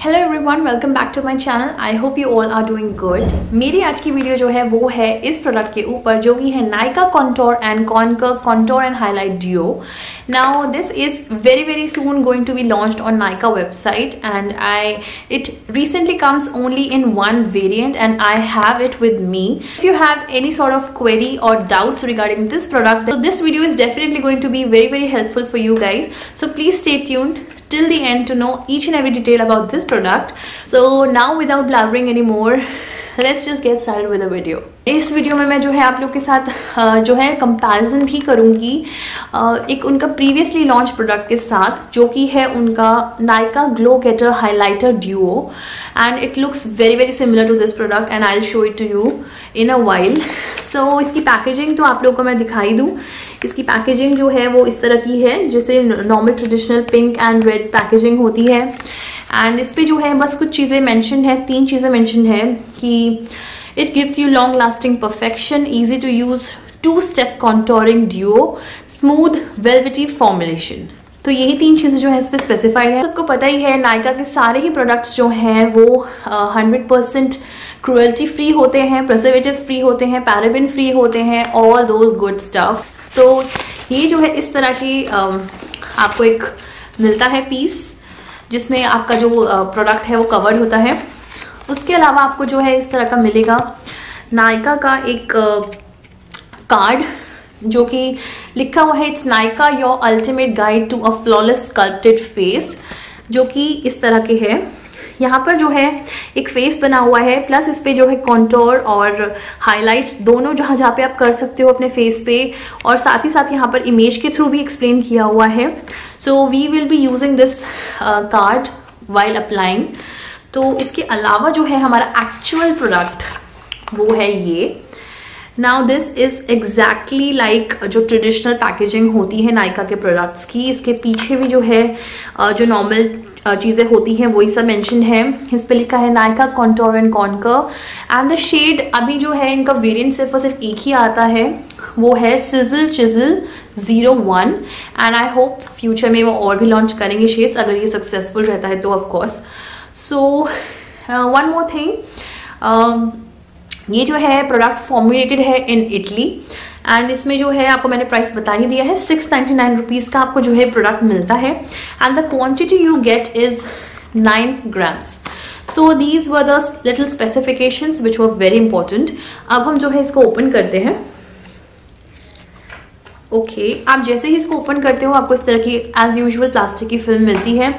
Hello everyone, welcome back to my channel. I hope you all are doing good. मेरी आज की video जो है वो है इस प्रोडक्ट के ऊपर जो कि है Nykaa contour and conquer contour and highlight duo. Now this is very soon going to be launched on Nykaa website, and it recently comes only in one variant and I have it with me. If you have any sort of query or doubts regarding this product, so this video is definitely going to be very helpful for you guys. So please stay tuned till the end to know each and every detail about this product. So now without blabbering anymore, let's just get started with the video. इस video में मैं जो है आप लोग के साथ जो है कंपैरिजन भी करूंगी एक उनका प्रीवियसली लॉन्च प्रोडक्ट के साथ, जो कि है उनका Nykaa glow getter highlighter duo, and it looks very similar to this product and I will show it to you in a while. So इसकी पैकेजिंग तो आप लोगों को मैं दिखाई दूं। इसकी पैकेजिंग जो है वो इस तरह की है, जैसे normal traditional pink and red packaging होती है। एंड इस पे जो है बस कुछ चीज़ें मेंशन है, 3 चीज़ें मेंशन है कि it gives you long lasting perfection, easy to use 2-step contouring duo, smooth velvety formulation. तो यही 3 चीज़ें जो है इस पर स्पेसिफाइड है। सबको पता ही है नायका के सारे ही प्रोडक्ट्स जो हैं वो 100% क्रुएल्टी फ्री होते हैं, प्रिजर्वेटिव फ्री होते हैं, पैराबेन फ्री होते हैं, ऑल दोज गुड स्टफ। तो ये जो है इस तरह की आपको एक मिलता है पीस, जिसमें आपका जो प्रोडक्ट है वो कवर्ड होता है। उसके अलावा आपको जो है इस तरह का मिलेगा नायका का एक कार्ड, जो कि लिखा हुआ है it's Nykaa your ultimate guide to a flawless sculpted face, जो कि इस तरह के है। यहाँ पर जो है एक फेस बना हुआ है, प्लस इस पे जो है कॉन्टोर और हाईलाइट दोनों जहाँ पे आप कर सकते हो अपने फेस पे, और साथ ही साथ यहाँ पर इमेज के थ्रू भी एक्सप्लेन किया हुआ है। So we will be using this card while applying. तो इसके अलावा जो है हमारा एक्चुअल प्रोडक्ट वो है ये। Now this is exactly like जो ट्रेडिशनल पैकेजिंग होती है नायका के प्रोडक्ट्स की। इसके पीछे भी जो है जो नॉर्मल चीजें होती हैं वही सब मेंशन है। इस पे लिखा है Nykaa contour and conquer, and the shade अभी जो है इनका वेरिएंट सिर्फ और सिर्फ एक ही आता है, वो है sizzle chisel 01, and I hope future में वो और भी लॉन्च करेंगे शेड्स, अगर ये सक्सेसफुल रहता है तो of course. So one more thing, ये जो है प्रोडक्ट फॉर्मुलेटेड है इन इटली, एंड इसमें जो है आपको मैंने प्राइस बता ही दिया है, 699 रुपीज़ का आपको जो है प्रोडक्ट मिलता है, and the quantity you get is 9 grams. सो these were the little specifications which were very important. अब हम जो है इसको ओपन करते हैं। ओके, आप जैसे ही इसको ओपन करते हो आपको इस तरह की एज यूजुअल प्लास्टिक की फिल्म मिलती है।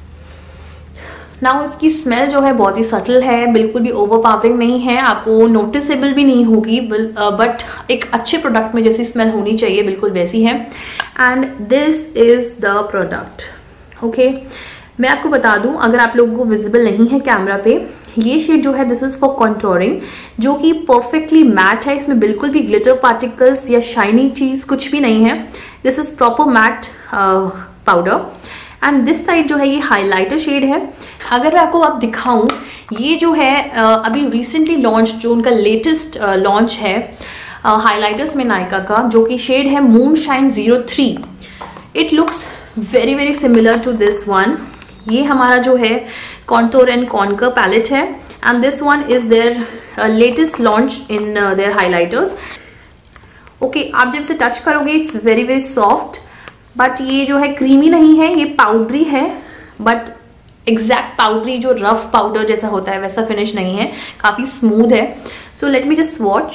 नाउ इसकी स्मेल जो है बहुत ही सटल है, बिल्कुल भी ओवरपावरिंग नहीं है, आपको नोटिसेबल भी नहीं होगी, बट एक अच्छे प्रोडक्ट में जैसी स्मेल होनी चाहिए बिल्कुल वैसी है। And this is the product. Okay, मैं आपको बता दूं, अगर आप लोगों को विजिबल नहीं है कैमरा पे, ये शेड जो है दिस इज फॉर कॉन्टोरिंग, जो कि परफेक्टली मैट है। इसमें बिल्कुल भी ग्लिटर पार्टिकल्स या शाइनी चीज कुछ भी नहीं है। This is proper matte powder, and this side जो है ये हाइलाइटर शेड है। अगर मैं आपको अब दिखाऊं, ये जो है अभी रिसेंटली लॉन्च, जो उनका लेटेस्ट लॉन्च है हाइलाइटर्स में नायका का, जो कि शेड है moonshine 03। It looks very similar to this one. ये हमारा जो है कॉन्टोर एंड कॉन्कर पैलेट है, and this one is their latest launch in their highlighters. Okay, आप जब इसे टच करोगे इट्स वेरी सॉफ्ट, बट ये जो है क्रीमी नहीं है, ये पाउडरी है, बट एग्जैक्ट पाउडरी जो रफ पाउडर जैसा होता है वैसा फिनिश नहीं है, काफी स्मूथ है। So let me just swatch.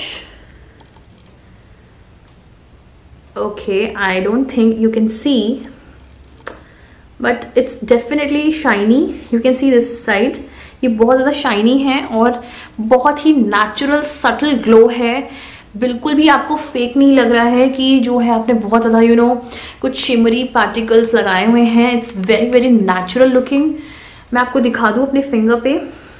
Okay, I don't think you can see, but it's definitely shiny. You can see this side, ये बहुत ज्यादा शाइनी है और बहुत ही नेचुरल सटल ग्लो है। बिल्कुल भी आपको फेक नहीं लग रहा है कि जो है आपने बहुत ज्यादा कुछ शिमरी पार्टिकल्स लगाए हुए हैं। It's very natural looking. मैं आपको दिखा दूं अपने फिंगर पे,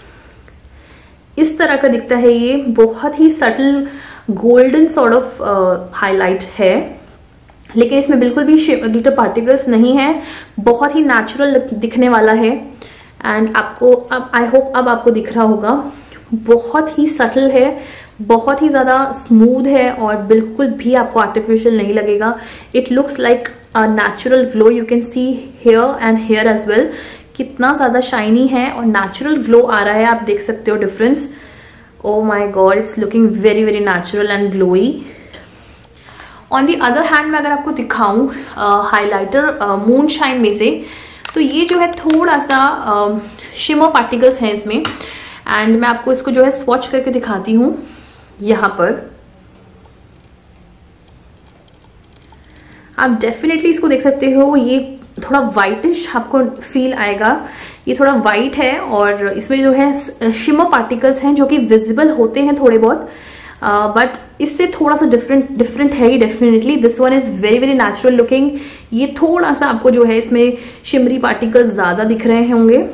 इस तरह का दिखता है ये। बहुत ही subtle golden sort of highlight है, लेकिन इसमें बिल्कुल भी ग्लिटर पार्टिकल्स नहीं है, बहुत ही नेचुरल दिखने वाला है। एंड आपको अब आई होप अब आपको दिख रहा होगा, बहुत ही सटल है, बहुत ही ज्यादा स्मूथ है और बिल्कुल भी आपको आर्टिफिशियल नहीं लगेगा। It looks like a natural glow. You can see here and here as well कितना ज़्यादा शाइनी है और नेचुरल ग्लो आ रहा है, आप देख सकते हो difference. Oh my god, it's looking very very natural and glowy. On the other hand मैं अगर आपको दिखाऊं हाइलाइटर मून शाइन में से, तो ये जो है थोड़ा सा शिमर पार्टिकल्स हैं इसमें, एंड मैं आपको इसको जो है स्वॉच करके दिखाती हूँ। यहाँ पर आप डेफिनेटली इसको देख सकते हो, ये थोड़ा वाइटिश आपको फील आएगा। ये थोड़ा वाइट है और इसमें जो है शिमर पार्टिकल्स हैं जो कि विजिबल होते हैं थोड़े बहुत, बट इससे थोड़ा सा डिफरेंट है ही definitely. This one is very very natural looking. ये थोड़ा सा आपको जो है इसमें शिमरी पार्टिकल्स ज्यादा दिख रहे होंगे,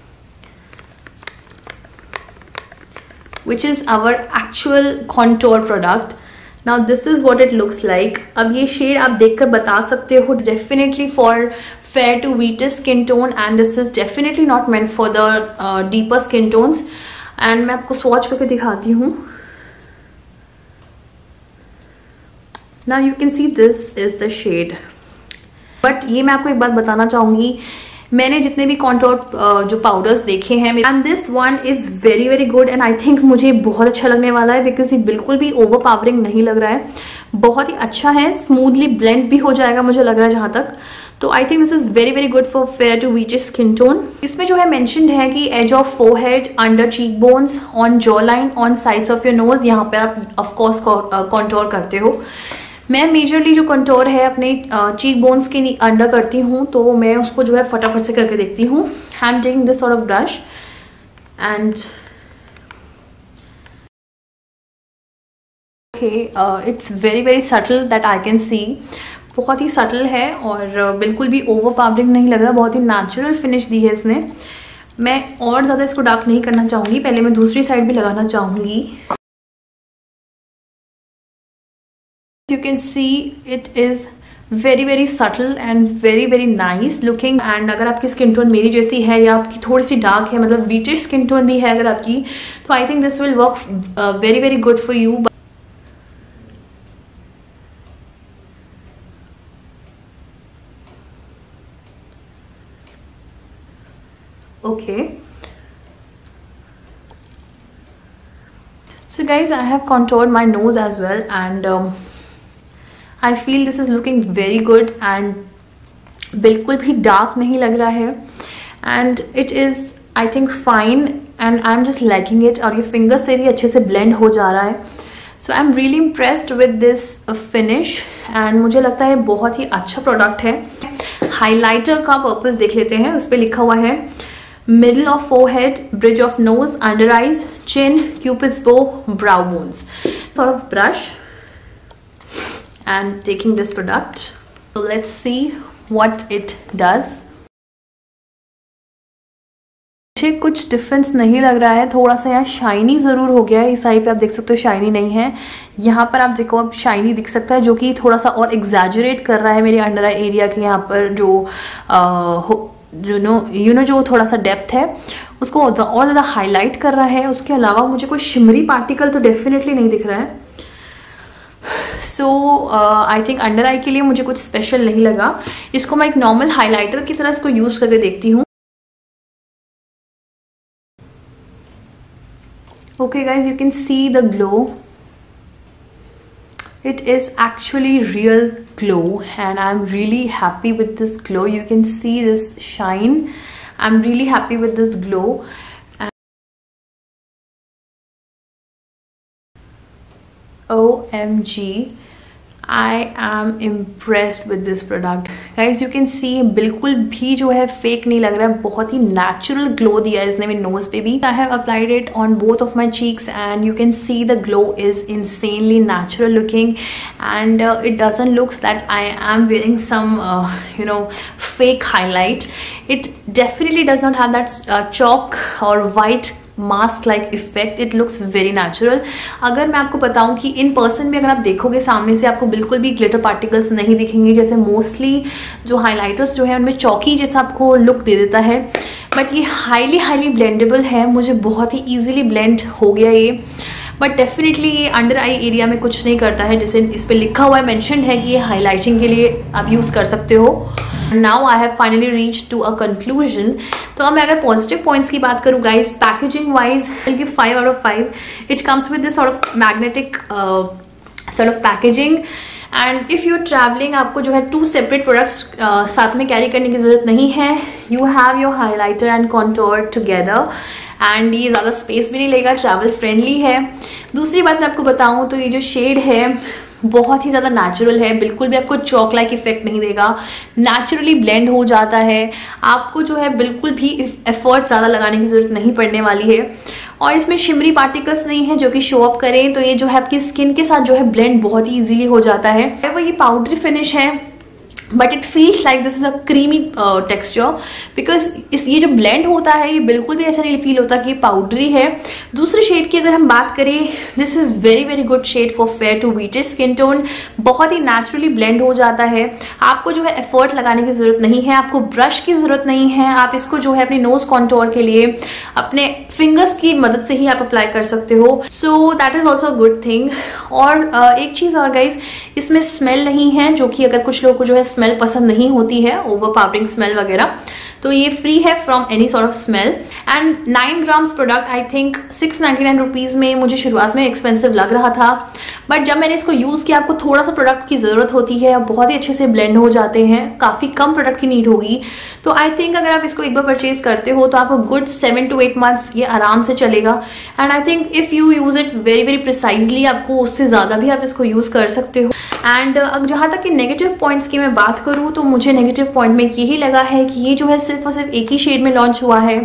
which is our actual contour product. Now this is what it looks like. अब ये शेड आप देखकर बता सकते हो, definitely for fair to wheater skin tone, and this is definitely not meant for the deeper skin tones. And मैं आपको swatch करके दिखाती हूँ. Now you can see this is the shade. But ये मैं आपको एक बात बताना चाहूंगी, मैंने जितने भी कॉन्टोर जो पाउडर्स देखे हैं, and this one is very very good, and I think मुझे बहुत अच्छा लगने वाला है बिकॉज ये बिल्कुल भी ओवर पावरिंग नहीं लग रहा है, बहुत ही अच्छा है, स्मूथली ब्लेंड भी हो जाएगा मुझे लग रहा है जहां तक। तो I think this is very very good for fair to wheatish skin tone. इसमें जो है मेंशन्ड है कि edge of forehead, under cheek bones, on jaw line, on sides of your nose, यहाँ पर आप ऑफकोर्स कॉन्टोर करते हो। मैं मेजरली जो कंटोर है अपने चीक बोन्स के अंडर करती हूँ, तो मैं उसको जो है फटाफट से करके देखती हूँ। I am taking this sort of brush and okay, it's very very subtle that I can see. बहुत ही सटल है और बिल्कुल भी ओवर पावरिंग नहीं लग रहा, बहुत ही नेचुरल फिनिश दी है इसने। मैं और ज़्यादा इसको डार्क नहीं करना चाहूँगी, पहले मैं दूसरी साइड भी लगाना चाहूँगी। You can see it is very very subtle and very very nice looking, and अगर आपकी स्किन टोन मेरी जैसी है या आपकी थोड़ी सी डार्क है, मतलब व्हीटर स्किन टोन भी है अगर आपकी, तो I think this will work very very good for you. Okay, so guys, I have contoured my nose as well, and I feel this is looking very good and बिल्कुल भी dark नहीं लग रहा है, and it is I think fine and I'm just liking it, और ये finger से भी अच्छे से ब्लेंड हो जा रहा है। So I'm really impressed with this finish and मुझे लगता है बहुत ही अच्छा प्रोडक्ट है। हाइलाइटर का पर्पस देख लेते हैं, उस पर लिखा हुआ है middle of forehead, bridge of nose, under eyes, chin, cupid's bow, brow bones. Sort of brush and taking this product, so let's see what it does. मुझे कुछ डिफरेंस नहीं लग रहा है, थोड़ा सा यहाँ शाइनी जरूर हो गया है। इस साइड पे आप देख सकते हो शाइनी नहीं है, यहाँ पर आप देखो अब शाइनी दिख सकता है, जो कि थोड़ा सा और एग्जैजरेट कर रहा है मेरे अंडर आई एरिया के यहाँ पर जो थोड़ा सा डेप्थ है उसको और ज़्यादा हाईलाइट कर रहा है। उसके अलावा मुझे कोई शिमरी पार्टिकल तो डेफिनेटली नहीं दिख रहा है। सो आई थिंक अंडर आई के लिए मुझे कुछ स्पेशल नहीं लगा। इसको मैं एक नॉर्मल हाइलाइटर की तरह इसको यूज करके देखती हूँ। Okay guys, you can see the glow, it is actually real glow and I'm really happy with this glow. You can see this shine. I'm really happy with this glow. OMG, I am impressed with this product. Guys, you can see बिल्कुल भी जो है fake नहीं लग रहा है, बहुत ही natural glow दिया है इसने मेरे नोज पे भी। I have applied it on both of my cheeks and you can see the glow is insanely natural looking and it doesn't look that I am wearing some fake highlight. It definitely does not have that chalk or white mask like effect. It looks very natural. अगर मैं आपको बताऊं कि in person भी अगर आप देखोगे सामने से आपको बिल्कुल भी ग्लिटर पार्टिकल्स नहीं दिखेंगे, जैसे मोस्टली जो हाइलाइटर्स जो है उनमें चौकी जैसा आपको लुक दे देता है, बट ये हाईली ब्लेंडेबल है। मुझे बहुत ही ईजिली ब्लेंड हो गया ये। बट डेफिनेटली ये अंडर आई एरिया में कुछ नहीं करता है, जैसे इस पर लिखा हुआ है, मेंशन है कि ये हाईलाइटिंग के लिए आप यूज़ कर सकते हो। Now I have finally reach to a conclusion. तो अब मैं अगर पॉजिटिव पॉइंट्स की बात करूँ guys, packaging wise will give 5 out of 5। It comes with this sort of magnetic sort of packaging, and if you are travelling, आपको जो है 2 सेपरेट प्रोडक्ट्स साथ में कैरी करने की ज़रूरत नहीं है। You have your highlighter and contour together, and ये ज़्यादा स्पेस भी नहीं लेगा, ट्रैवल फ्रेंडली है। दूसरी बात मैं आपको बताऊँ तो ये जो शेड है बहुत ही ज़्यादा नेचुरल है, बिल्कुल भी आपको चॉक लाइक इफेक्ट नहीं देगा, नेचुरली ब्लेंड हो जाता है। आपको जो है बिल्कुल भी एफर्ट ज़्यादा लगाने की ज़रूरत नहीं पड़ने वाली है, और इसमें शिमरी पार्टिकल्स नहीं है जो कि शो अप करें, तो ये जो है आपकी स्किन के साथ जो है ब्लेंड बहुत ही ईजिली हो जाता है। वो ये पाउडरी फिनिश है, but it feels like this is a creamy texture, because ये जो ब्लेंड होता है ये बिल्कुल भी ऐसा नहीं फील होता कि ये पाउडरी है। दूसरे शेड की अगर हम बात करें, this is very very good shade for fair to wheatish skin tone, बहुत ही नेचुरली ब्लेंड हो जाता है। आपको जो है एफर्ट लगाने की जरूरत नहीं है, आपको ब्रश की जरूरत नहीं है, आप इसको जो है अपने नोज कॉन्टोर के लिए अपने फिंगर्स की मदद से ही आप अप्लाई कर सकते हो, so that is also good thing. और एक चीज और गाइज, इसमें स्मेल नहीं है, जो कि अगर कुछ लोग को जो है स्मेल पसंद नहीं होती है, ओवर पाउडरिंग स्मेल वगैरह, तो ये फ्री है from any sort of smell. And 9 grams product I think 699 rupees में मुझे शुरुआत में एक्सपेंसिव लग रहा था, बट जब मैंने इसको यूज़ किया, आपको थोड़ा सा प्रोडक्ट की ज़रूरत होती है, बहुत ही अच्छे से ब्लेंड हो जाते हैं, काफ़ी कम प्रोडक्ट की नीड होगी, तो आई थिंक अगर आप इसको एक बार परचेज करते हो तो आपको गुड 7 to 8 months ये आराम से चलेगा। And I think if you use it very very precisely, आपको उससे ज़्यादा भी आप इसको यूज़ कर सकते हो। एंड जहाँ तक कि नेगेटिव पॉइंट्स की मैं बात करूँ, तो मुझे नेगेटिव पॉइंट में यही लगा है कि ये जो है सिर्फ और सिर्फ एक ही शेड में लॉन्च हुआ है।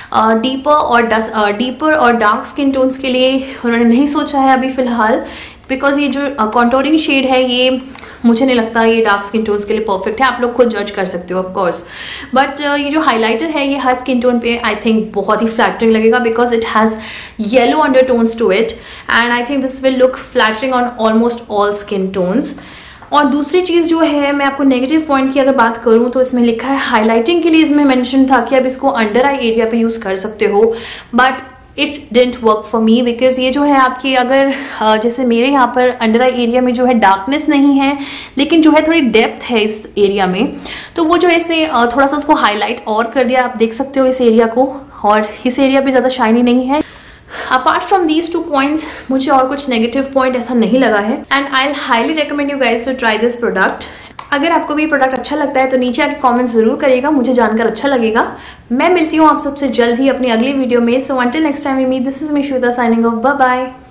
डीपर और डार्क स्किन टोन्स के लिए उन्होंने नहीं सोचा है अभी फिलहाल, बिकॉज ये जो कॉन्टोरिंग शेड है ये मुझे नहीं लगता ये डार्क स्किन टोन्स के लिए परफेक्ट है। आप लोग खुद जज कर सकते हो ऑफ कोर्स, बट ये जो हाइलाइटर है ये हर स्किन टोन पे आई थिंक बहुत ही फ्लैटरिंग लगेगा, because it has yellow undertones to it, and I think this will look flattering on almost all skin tones. और दूसरी चीज़ जो है, मैं आपको नेगेटिव पॉइंट की अगर बात करूँ तो इसमें लिखा है हाईलाइटिंग के लिए, इसमें मेंशन था कि आप इसको अंडर आई एरिया पे यूज़ कर सकते हो, but it didn't work for me, because ये जो है आपकी अगर जैसे मेरे यहाँ पर अंडर आई एरिया में जो है डार्कनेस नहीं है, लेकिन जो है थोड़ी डेप्थ है इस एरिया में, तो वो जो है इसने थोड़ा सा उसको हाईलाइट और कर दिया, आप देख सकते हो इस एरिया को, और इस एरिया भी ज़्यादा शाइनी नहीं है। अपार्ट फ्रॉम दीज 2 पॉइंट्स मुझे और कुछ नेगेटिव पॉइंट ऐसा नहीं लगा है, and I highly recommend you guys to try this product. अगर आपको भी प्रोडक्ट अच्छा लगता है तो नीचे आके कमेंट जरूर करिएगा, मुझे जानकर अच्छा लगेगा। मैं मिलती हूँ आप सबसे जल्द ही अपनी अगली वीडियो में, so until next time we meet, this is me Shweta signing off, bye bye.